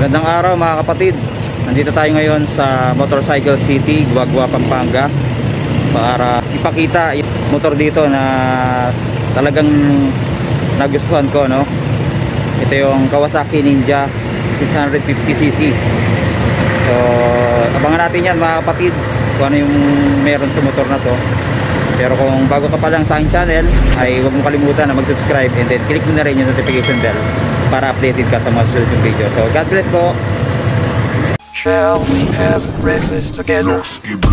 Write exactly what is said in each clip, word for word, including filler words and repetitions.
Magandang araw mga kapatid. Nandito tayo ngayon sa Motorcycle City, Guagua, Pampanga, para ipakita yung motor dito na talagang nagustuhan ko, no? Ito yung Kawasaki Ninja six fifty c c. So abangan natin yan mga kapatid, kung ano yung meron sa motor na to. Pero kung bago ka pa lang sa aking channel, ay huwag mong kalimutan na mag-subscribe and then click mo na rin yung notification bell para updated ka sa mga susunod yung video. So God bless po. Shall we have breakfast together?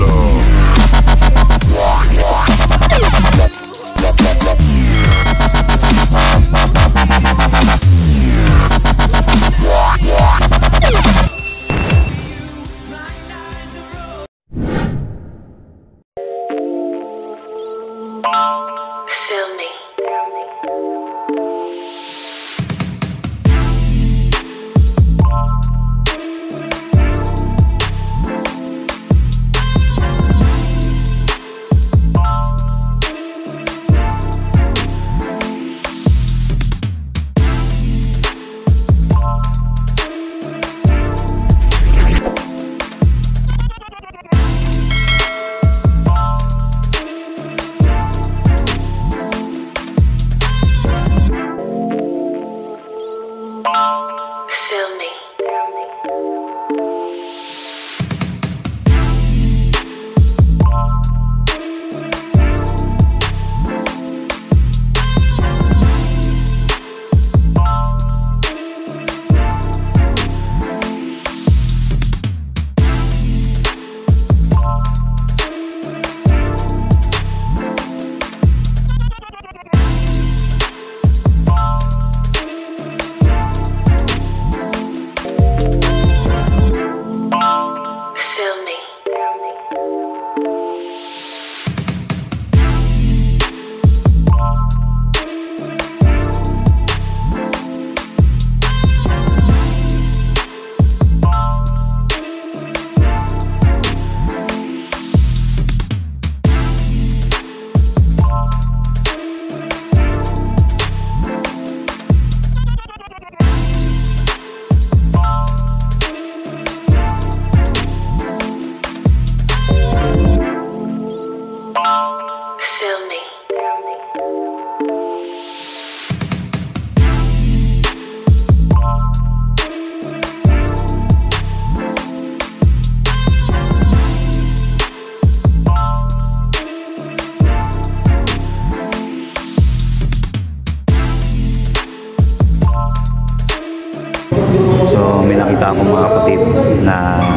So may nakita akong mga kapatid na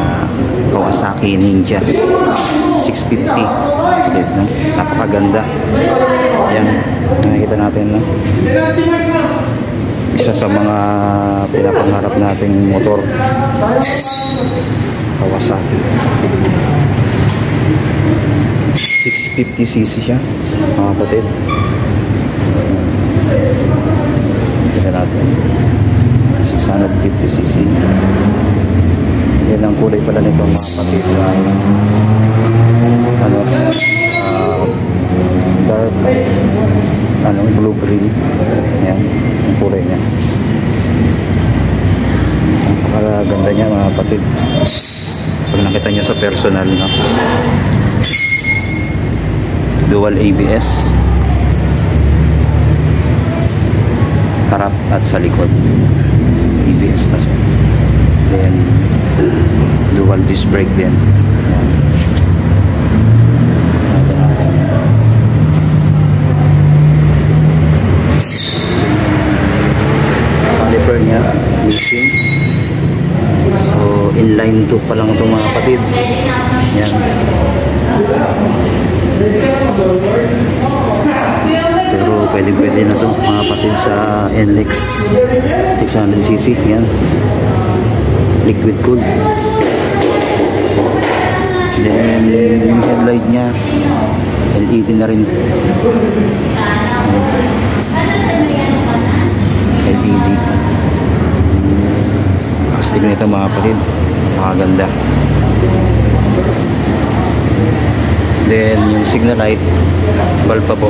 Kawasaki Ninja six fifty. Napakaganda. Ayan, nakikita natin, no? Isa sa mga pinapangarap nating motor, Kawasaki six fifty c c siya mga kapatid. Nakikita natin six fifty c c. Yan ang kulay pala nito mga kapatid, ano, uh, dark ano, blue green. Yan ang kulay niya. Napakaganda niya mga kapatid pag nakita niyo sa personal, no? Dual A B S harap at sa likod, A B S na siya. Then dual disc brake din. Natin natin. Caliper niya missing. So inline two pa lang ito mga kapatid. Yan. Pero pwede pwede na to mga kapatid sa N L X six hundred c c. Yan, liquid cooled. Then yung headlight nya L E D na rin, L E D. Plastic nito mga kapatid, makaganda. Then yung signal light bulb pa po,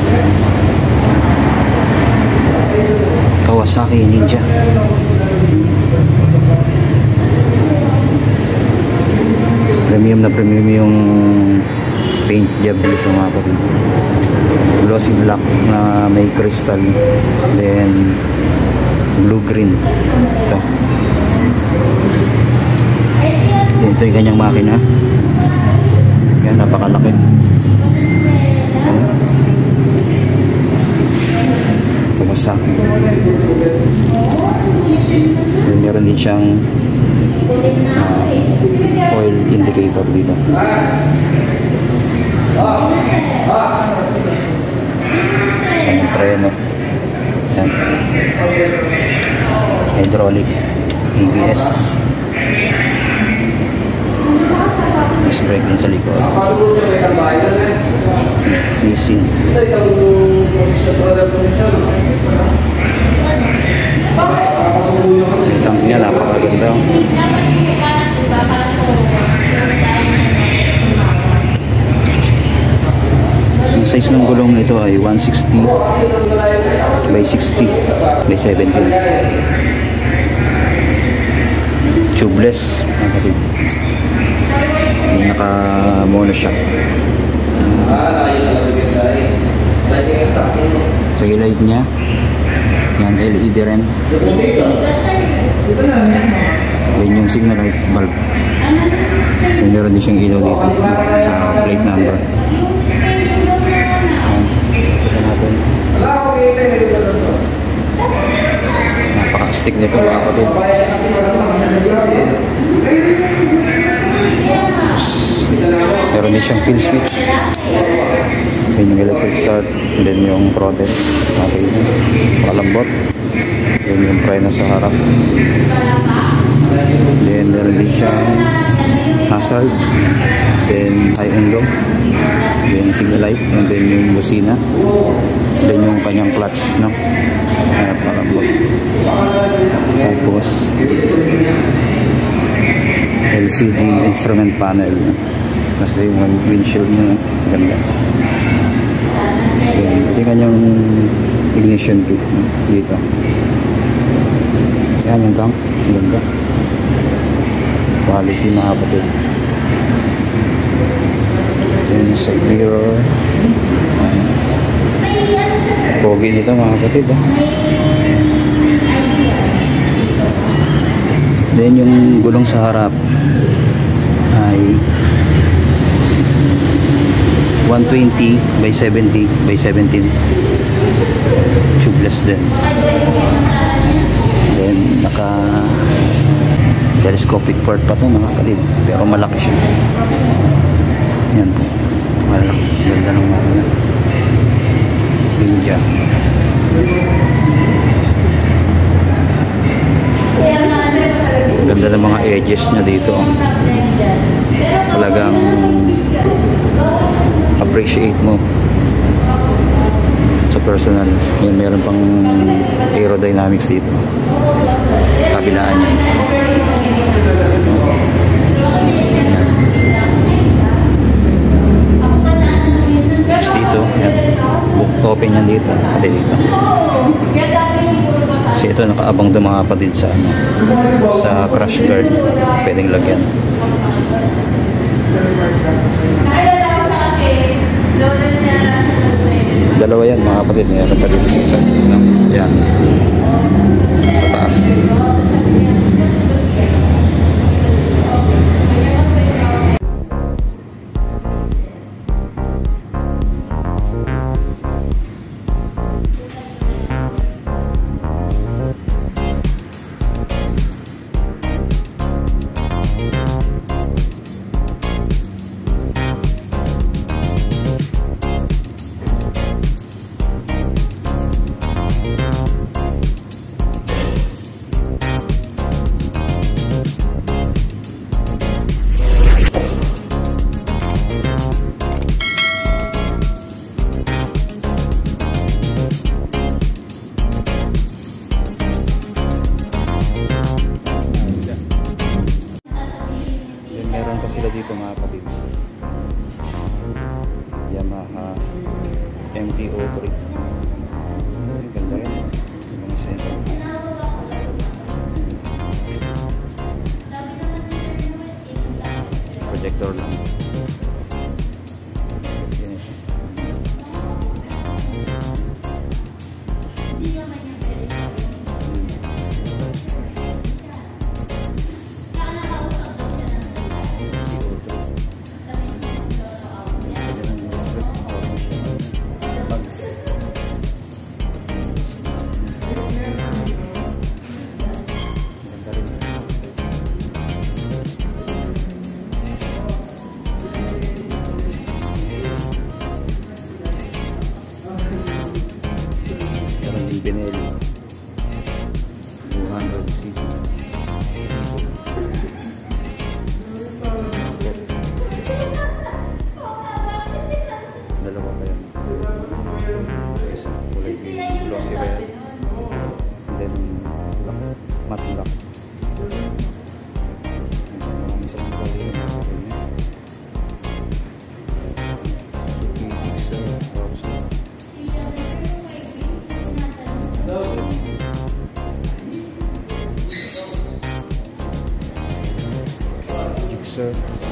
Kawasaki Ninja. Premium na premium yung paint job dito mga kapatid. Glossy black na may crystal, then blue green. Ito ito yung kanyang makina. Yan, napakalaki. Ano? Kawasaki. Then meron din siyang uh, oil indicator dito. Yan yung preno. Yan. Hydraulic, A B S. Disc brake din sa likod. Missing. Yung tank niya napakaganda. Ang size ng gulong nito ay one sixty by sixty by seventeen. Tubeless. Naka mono shock. Taillight niya. Yan, L E D rin. Then yung signal light bulb. So, meron din siyang ilaw dito sa plate number. Natin. Napaka-stick nito mga kapatid. Meron din siyang kill switch. Then yung electric start, then yung throttle. Okay, palambot. Then yung preno sa harap. Then meron din siyang hazard, then high and low, then signal light, and then yung busina, then yung kanyang clutch, no? Ayan, palambot. Tapos L C D instrument panel. Tapos yung windshield nyo, ganda. Then ito yung kanyang ignition kit dito. Yan yung tank, ganda. Quality mga kapatid. Then side mirror. Pogi dito mga kapatid, eh. Then yung gulong sa harap ay one twenty by seventy by seventeen. Tubeless din. Then naka telescopic port pa ito mga kapatid, pero malaki siya. Yan po, malaki, ganda ng mga India. Ganda ng mga edges niya dito. Talagang appreciate mo sa personal. Yan, meron pang aerodynamics dito, kabilaan niya. Dito, yan. Open yan dito. Ate dito. Kasi ito nakaabang ito mga kapatid sa ano, sa crash guard. Pwedeng lagyan. Dalawa yan mga kapatid. Meron pa dito sa isa. Yan. Sa taas. hundred c c. Dalawa pa yan. Isa kulay glossy red. And then black, matte black. Isang kulay rin. Sir.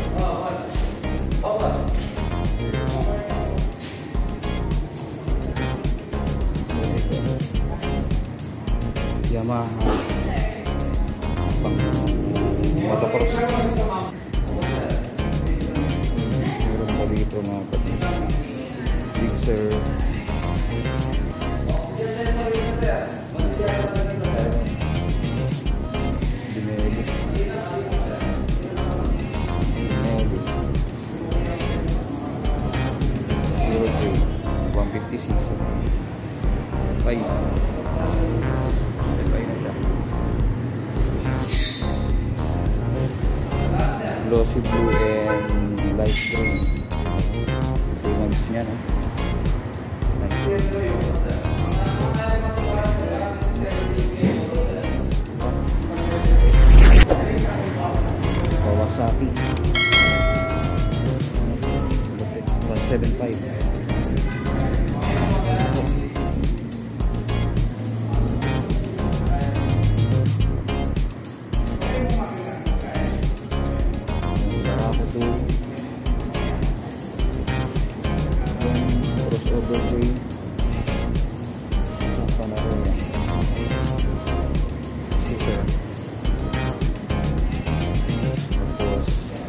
Yamaha pang motocross. Meron pa dito mga pati Big Sir. one fifty c c. Pay. Pay na siya. Glossy blue and light green. three months niya, no? Kawasaki one seventy-five. Crossover apa namanya? Stiker. Terus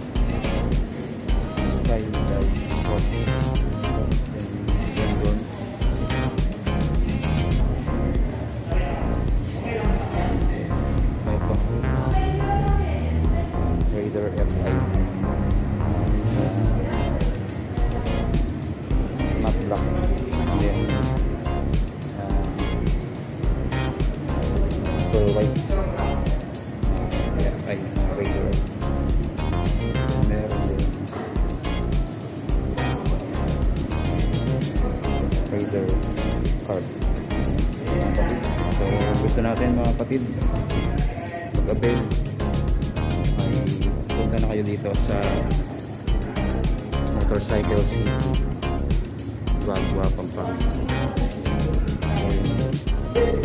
style dari sport dan gendon. Apa? Raider F I. Matte black. And then uh, pearl white. Yeah, ay Raider. Meron din Raider card. So gusto natin mga kapatid pag-avail ay punta na kayo dito sa Motorcycle City Guagua, Pampanga.